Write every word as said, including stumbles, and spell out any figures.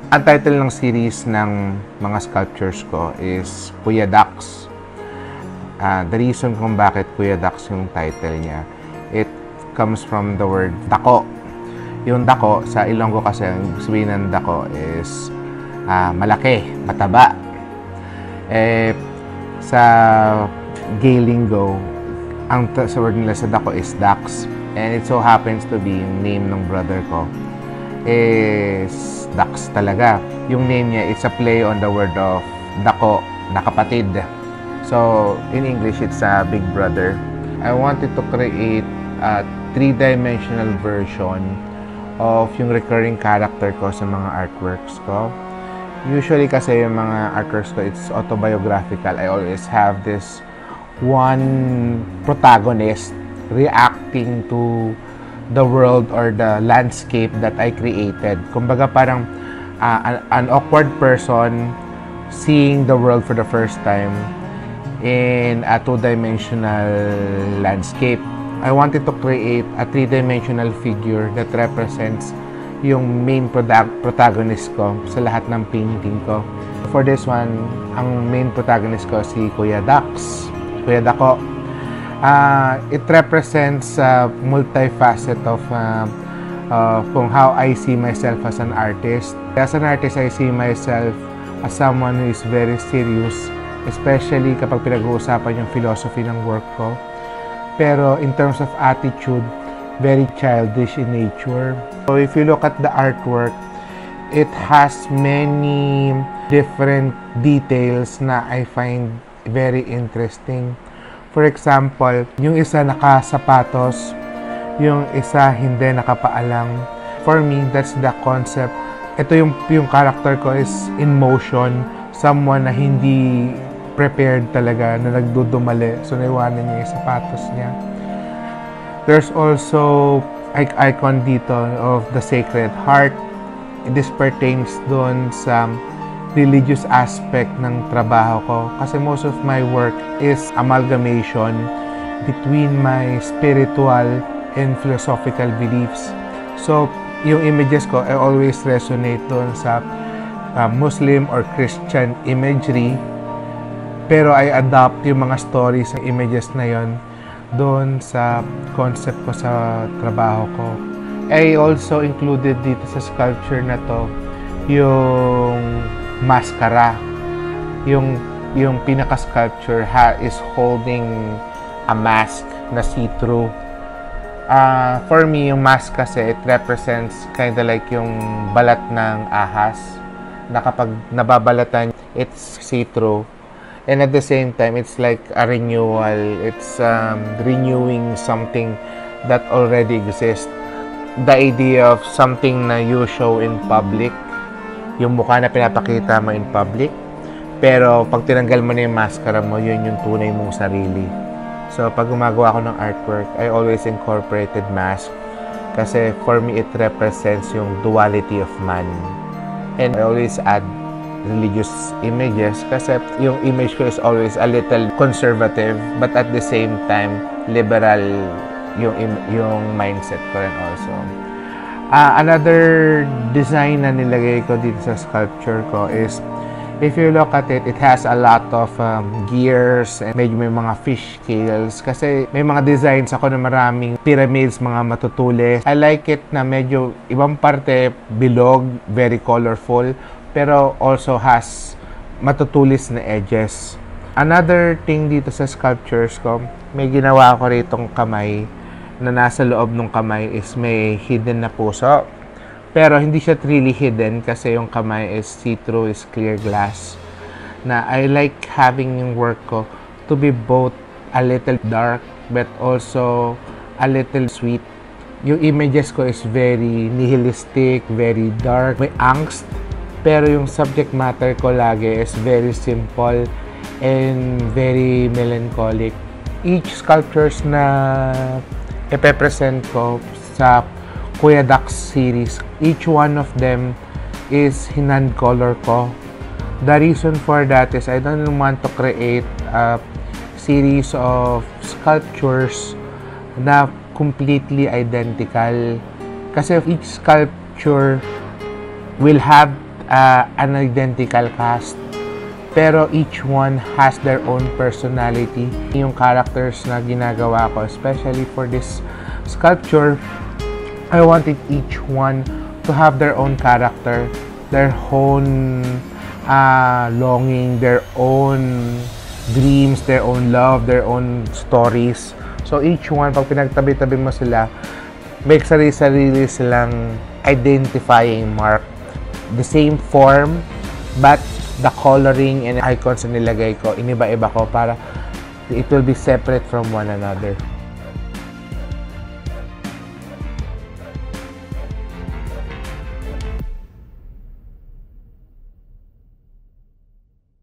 Ang title ng series ng mga sculptures ko is Kuya Daks. Uh, the reason kung bakit Kuya Daks yung title niya, it comes from the word dako. Yung dako, sa Ilonggo kasi, ang sabihin ng dako is uh, malaki, mataba. Eh, sa gay lingo, ang sa word nila sa dako is Daks. And it so happens to be yung name ng brother ko is Daks talaga. Yung name niya, it's a play on the word of dako, na kapatid. So, in English, it's a big brother. I wanted to create a three-dimensional version of yung recurring character ko sa mga artworks ko. Usually kasi yung mga artworks ko, it's autobiographical. I always have this one protagonist reacting to the world or the landscape that I created. Kumbaga parang uh, an, an awkward person seeing the world for the first time in a two-dimensional landscape. I wanted to create a three-dimensional figure that represents yung main protagonist ko sa lahat ng painting ko. For this one, ang main protagonist ko si Kuya Daks, Kuya Dako. Uh, it represents a uh, multifaceted of uh, uh, kung how I see myself as an artist. As an artist, I see myself as someone who is very serious, especially kapag pinag-uusapan yung philosophy ng work ko. Pero in terms of attitude, very childish in nature. So if you look at the artwork, it has many different details na I find very interesting. For example, yung isa nakasapatos, yung isa hindi nakapaalang. For me, that's the concept. Ito yung, yung character ko is in motion, someone na hindi prepared talaga, na nagdudumali. So, naiwanan niya yung sapatos niya. There's also an icon dito of the Sacred Heart. This pertains doon sa religious aspect ng trabaho ko. Kasi most of my work is amalgamation between my spiritual and philosophical beliefs. So, yung images ko, I always resonate doon sa uh, Muslim or Christian imagery. Pero I adopt yung mga stories, ang images na yon doon sa concept ko sa trabaho ko. I also included dito sa sculpture na to yung maskara. Yung, yung pinaka-sculpture ha, is holding a mask na see-through. Uh, for me, yung mask kasi, it represents kind of like yung balat ng ahas na kapag nababalatan, it's see-through. And at the same time, it's like a renewal. It's um, renewing something that already exists. The idea of something na you show in public, yung mukha na pinapakita mo in public, pero pag tinanggal mo na yung maskara mo, yun yung tunay mong sarili. So, pag gumagawa ako ng artwork, I always incorporated mask kasi for me, it represents yung duality of man. And I always add religious images kasi yung image ko is always a little conservative but at the same time liberal yung yung mindset ko rin also. Uh, another design na nilagay ko dito sa sculpture ko is, if you look at it, it has a lot of um, gears and medyo may mga fish scales kasi may mga designs ako na maraming pyramids, mga matutulis. I like it na medyo ibang parte bilog, very colorful, pero also has matutulis na edges. Another thing dito sa sculptures ko, may ginawa ko ritong kamay na nasa loob ng kamay is may hidden na puso. Pero hindi siya really hidden kasi yung kamay is see-through, is clear glass. Na I like having yung work ko to be both a little dark but also a little sweet. Yung images ko is very nihilistic, very dark, may angst. Pero yung subject matter ko lagi is very simple and very melancholic. Each sculptures na ipepresent ko sa Kuya Daks series, each one of them is hinand color ko. The reason for that is I don't want to create a series of sculptures na completely identical. Kasi each sculpture will have uh, an identical cast. Pero each one has their own personality. Yung characters na ginagawa ko, especially for this sculpture, I wanted each one to have their own character, their own uh, longing, their own dreams, their own love, their own stories. So each one, pag pinagtabi-tabi mo sila, may sarili-sarili silang identifying mark. The same form, but the coloring and icons na nilagay ko, iniba-iba ko para it will be separate from one another.